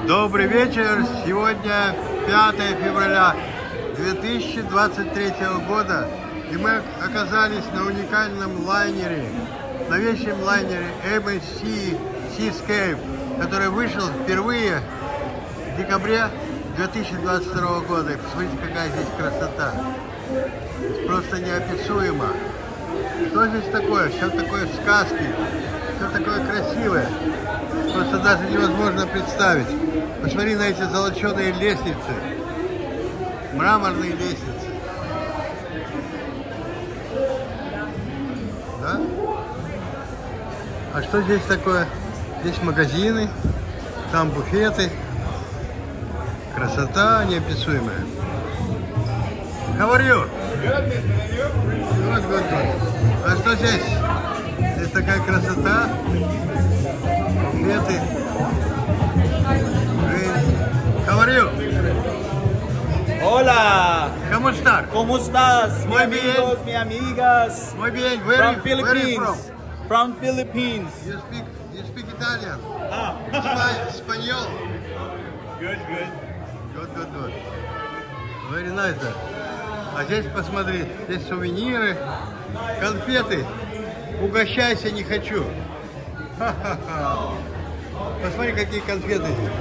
Добрый вечер. Сегодня 5 февраля 2023 года. И мы оказались на уникальном лайнере, новейшем лайнере MSC Seascape, который вышел впервые в декабре 2022 года. И посмотрите, какая здесь красота. Просто неописуемо. Что здесь такое? Все такое в сказке. Все такое красивое. Просто даже невозможно представить. Посмотри на эти золоченые лестницы. Мраморные лестницы. Да? А что здесь такое? Здесь магазины, там буфеты. Красота неописуемая. How are you? Good. А что здесь? Здесь такая красота. Буфеты. How are you? Hola. ¿Cómo estás? ¿Cómo estás? Muy Mi bien. amigos, mi amigas. Muy bien. From Where are you Philippines. From Philippines. from? You speak Italian. Ah. Español. Good. Good. Very nice. Да. А здесь посмотри, здесь сувениры, конфеты. Угощайся, не хочу. Ха-ха-ха. Посмотри, какие конфеты здесь.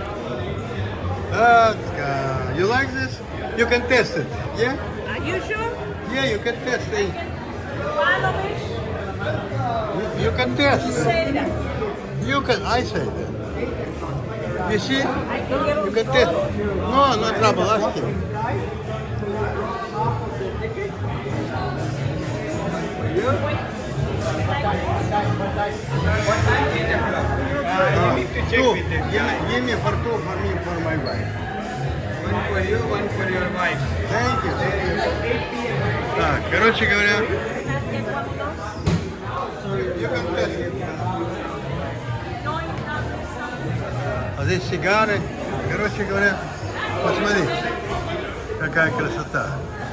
You like this? You can test it, yeah? Are you sure? Yeah, you can test it. Follow me. You can test Say it. that. You can, I say that. You see? I can get You can test. No, no trouble, ask him. Two. Give me for two for me for my wife. One for you, one for your wife. Thank you. Так, короче говоря, you can test it. А здесь сигары. Короче говоря, посмотри, какая красота.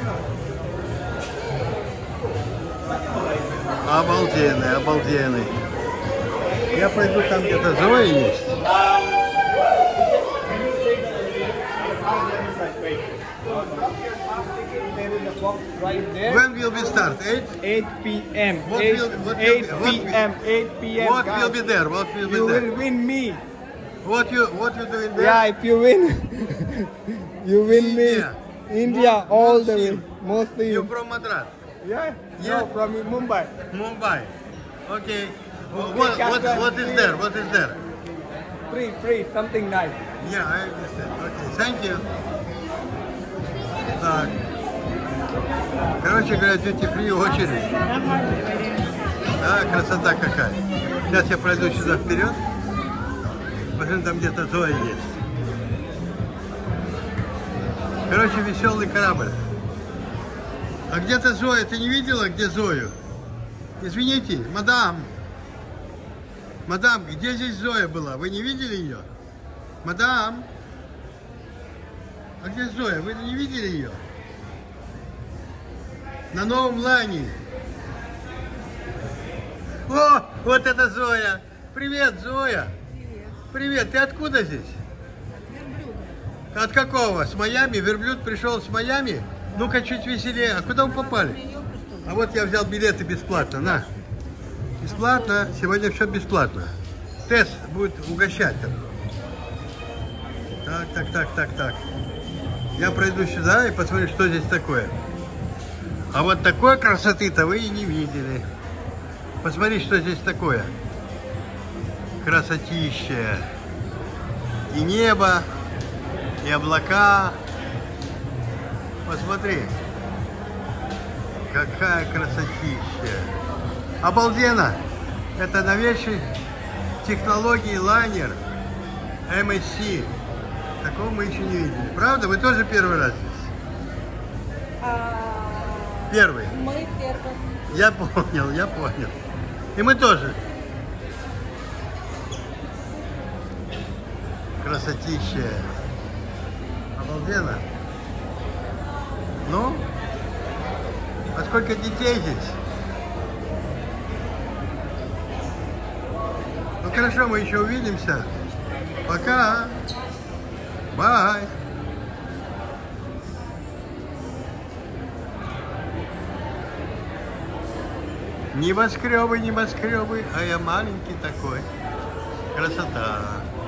Обалденный. Я пойду там, где-то Зоя есть. Right there. When will we start? 8? 8 p.m. What 8 will- what 8 will- what p.m. 8 p.m. What guys. will be there? What will be You there? will win me. What you doing there? Yeah, if you win, you win me. India. India all the way. Muslim. Mostly. You from Madras? Yeah. Yeah. No, from Mumbai. Mumbai. Okay. Captain, What is there? What is there? Free, something nice. Yeah, I understand. Okay, thank you. Так. Короче говоря, duty free очередь. Да, красота какая. Сейчас я пройду сюда вперед. Посмотрим, там где-то Зоя есть. Короче, веселый корабль. А где-то Зоя, ты не видела, где Зою? Извините, мадам. Мадам, где здесь Зоя была? Вы не видели ее? Мадам. А где Зоя? Вы не видели ее? На новом лайне. О, вот это Зоя. Привет, Зоя. Привет. Ты откуда здесь? От какого? С Майами? Верблюд пришел с Майами? Ну-ка, чуть веселее. А куда вы попали? А вот я взял билеты бесплатно. На. Бесплатно. Сегодня все бесплатно. Тесс будет угощать там. Так. Я пройду сюда и посмотрю, что здесь такое. А вот такой красоты-то вы и не видели. Посмотри, что здесь такое. Красотища. И небо, и облака. Посмотри. Какая красотища. Обалденно. Это новейший технологии лайнер MSC. Такого мы еще не видели. Правда? Вы тоже первый раз здесь? Первый. Мы первые. Я понял. И мы тоже. Красотища. Обалденно. Ну? А сколько детей здесь? Ну хорошо, мы еще увидимся. Пока. Бай. Небоскребы, небоскребы, а я маленький такой. Красота.